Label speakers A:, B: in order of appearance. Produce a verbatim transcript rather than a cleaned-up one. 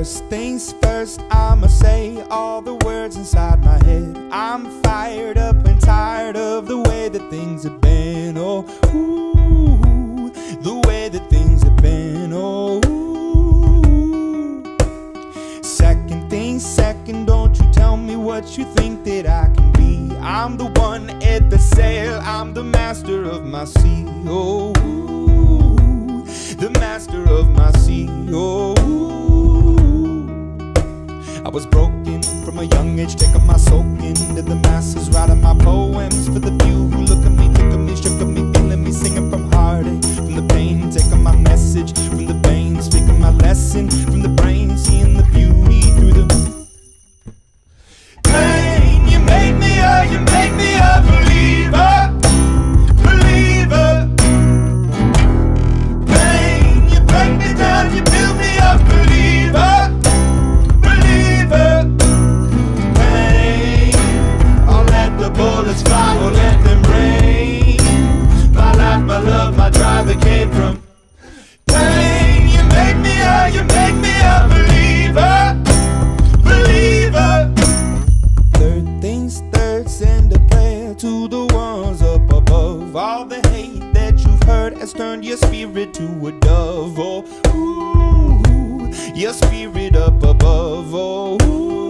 A: First things first, I'ma say all the words inside my head. I'm fired up and tired of the way that things have been. Oh, ooh, the way that things have been. Oh, ooh. Second things second, don't you tell me what you think that I can be. I'm the one at the sail, I'm the master of my sea. Oh, ooh, the master of my sea. Oh, I was broken from a young age, taking my soak into the masses, writing my poems for the few who look at me, think of me, shook at me, feeling me, singing from heartache, from the pain, taking my message from the veins, speaking my lesson from the brain, seeing the beauty through the pain. You make me a, you make me a believer, believer. Pain, you break me down, you build me up, believer. Bullets fly, or let them rain. My life, my love, my drive, it came from pain. You make me a, you make me a believer, believer. Third things third, send a prayer to the ones up above. All the hate that you've heard has turned your spirit to a dove. Oh, ooh, your spirit up above. Oh, ooh.